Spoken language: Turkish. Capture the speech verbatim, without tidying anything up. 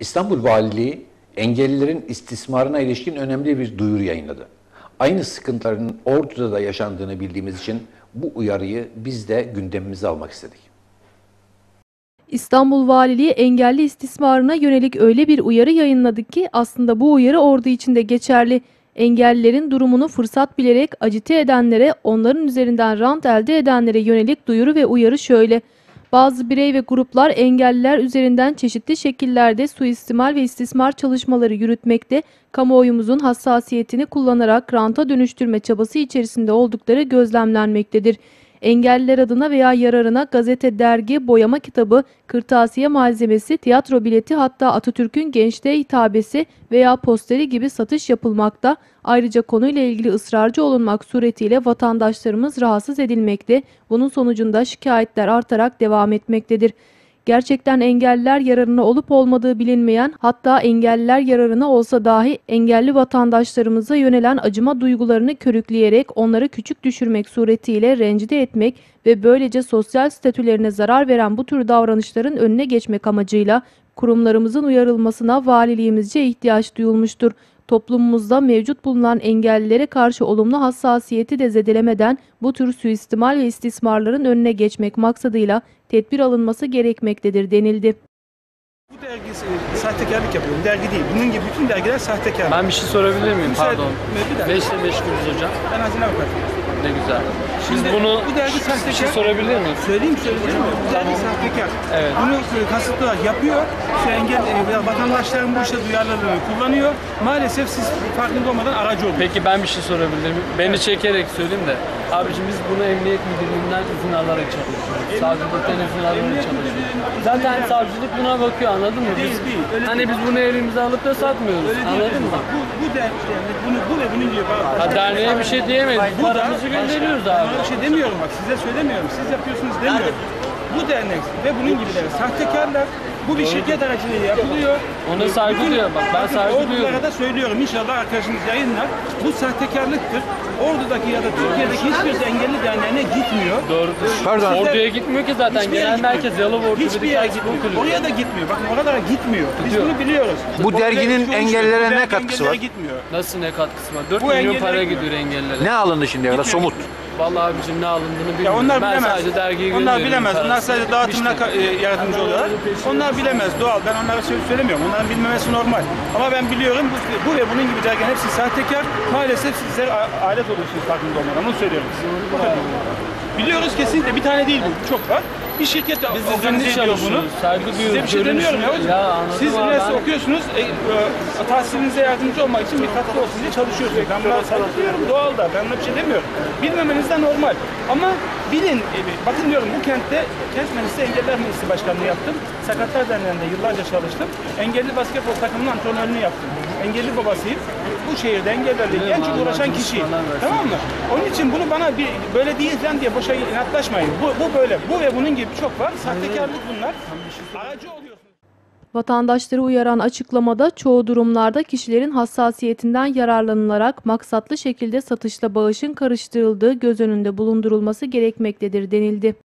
İstanbul Valiliği engellilerin istismarına ilişkin önemli bir duyuru yayınladı. Aynı sıkıntıların Ordu'da da yaşandığını bildiğimiz için bu uyarıyı biz de gündemimize almak istedik. İstanbul Valiliği engelli istismarına yönelik öyle bir uyarı yayınladı ki aslında bu uyarı Ordu için de geçerli. Engellilerin durumunu fırsat bilerek acite edenlere, onların üzerinden rant elde edenlere yönelik duyuru ve uyarı şöyle. Bazı birey ve gruplar engelliler üzerinden çeşitli şekillerde suistimal ve istismar çalışmaları yürütmekte, kamuoyumuzun hassasiyetini kullanarak ranta dönüştürme çabası içerisinde oldukları gözlemlenmektedir. Engelliler adına veya yararına gazete, dergi, boyama kitabı, kırtasiye malzemesi, tiyatro bileti, hatta Atatürk'ün gençliğe hitabesi veya posteri gibi satış yapılmakta. Ayrıca konuyla ilgili ısrarcı olunmak suretiyle vatandaşlarımız rahatsız edilmekte. Bunun sonucunda şikayetler artarak devam etmektedir. Gerçekten engelliler yararına olup olmadığı bilinmeyen, hatta engelliler yararına olsa dahi engelli vatandaşlarımıza yönelen acıma duygularını körükleyerek onları küçük düşürmek suretiyle rencide etmek ve böylece sosyal statülerine zarar veren bu tür davranışların önüne geçmek amacıyla kurumlarımızın uyarılmasına valiliğimizce ihtiyaç duyulmuştur. Toplumumuzda mevcut bulunan engellilere karşı olumlu hassasiyeti de zedelemeden bu tür suistimal ve istismarların önüne geçmek maksadıyla tedbir alınması gerekmektedir denildi. Bu dergi e, sahtekarlık yapıyor. Bu dergi değil. Bunun gibi bütün dergiler sahtekar. Ben bir şey sorabilir miyim? Müsaade, Pardon. Beşle meşgulüz hocam. Ben hazine avukatıyım. Ne güzel. Biz Şimdi bunu bu dergi bir şey sahtekar. sorabilir miyim? Söyleyeyim söyleyeceğim. Bu dergi sahtekar. Evet. Bunu e, kasıtlı olarak yapıyor. Şu engel e, vatandaşların bu işe duyarlılığını kullanıyor. Maalesef siz farkında olmadan aracı oluyorsunuz. Peki ben bir şey sorabilir miyim? Beni çekerek söyleyeyim de. Abicim biz bunu emniyet müdürlüğünden izin alarak çalışıyoruz. Savcılıktan izin alarak çalışıyoruz. Zaten savcılık buna bakıyor, anladın mı? Biz, Değil, değil. Öyle hani değil. biz bunu elimize alıp da satmıyoruz. Öyle değil. Anladın mı? Bu, bu dergi yani bunu bu ve bunun gibi. Ha, derneğe bir şey diyemeyiz. Bu da Paramızı gönderiyoruz abi. Ben bir şey demiyorum bak, size söylemiyorum. Siz yapıyorsunuz demiyorum. Bu dernek ve bunun gibileri sahtekarlar. Bu bir şirket aracılığıyla yapılıyor. Ona saygı Bütün- duyuyorum. Bak ben bakın, saygı Ordulara duyuyorum. da söylüyorum. İnşallah arkadaşınız yayınlar. Bu sahtekarlıktır. Ordu'daki ya da Türkiye'deki hiçbir engelli derneğine gitmiyor. Doğrudur. Pardon. Orduya gitmiyor ki zaten. Hiçbir yere Genel gitmiyor. merkez Yalova Ordu Hiçbir yere gitmiyor. Oraya da gitmiyor. Bakın oralara gitmiyor. Biz Gidiyor. bunu biliyoruz. Bu Orada derginin konuşuyor. engellilere Bu ne dergi katkısı engellilere var? Gitmiyor. Nasıl ne katkısı var? dört Bu milyon engellere para gidiyor. gidiyor engellere. Ne alındı şimdiye kadar somut? Vallahi abicim ne alındığını Ya bilmiyorum. onlar ben bilemez. sadece dergiyi Onlar gönderiyorum. bilemez. Onlar parasını. sadece dağıtımına İşte. ka- e, yardımcı oluyorlar. Onlar bilemez. Doğal. Ben onlara söz söylemiyorum. Onların bilmemesi normal. Ama ben biliyorum bu, bu ve bunun gibi dergilerin hepsi sahtekar. Maalesef sizler a- alet oluyorsunuz farkında olmadan. Onu söylüyorum size. Bu kadar. Biliyoruz kesinlikle. Bir tane değil bu. Çok var. Bir şirket Biz organize izinli ediyor bunu. çalışıyoruz. Saygı Size duyuyoruz. bir şey demiyorum ya hocam. Ya anladım Siz abi, üniversite ben- okuyorsunuz. E, e, tahsilinize yardımcı olmak için bir katkı olsun diye çalışıyorsunuz. Ben buna saygı duyuyorum. Doğal da. Ben buna bir şey demiyorum. Bilmemeniz de normal. Ama bilin. E, bakın diyorum bu kentte Kent Meclisi Engelliler Meclisi Başkanlığı yaptım. Sakatlar Derneği'nde yıllarca çalıştım. Engelli basketbol takımının antrenörlüğünü yaptım. Engelli babasıyım. Bu şehirde engellerle en çok uğraşan kişiyim. Tamam mı? Onun için bunu bana bir böyle değil falan diye boşa inatlaşmayın. Bu, bu böyle. Bu ve bunun gibi çok var. Sahtekarlık bunlar. Aracı oluyorsunuz. Vatandaşları uyaran açıklamada çoğu durumlarda kişilerin hassasiyetinden yararlanılarak maksatlı şekilde satışla bağışın karıştırıldığı göz önünde bulundurulması gerekmektedir denildi.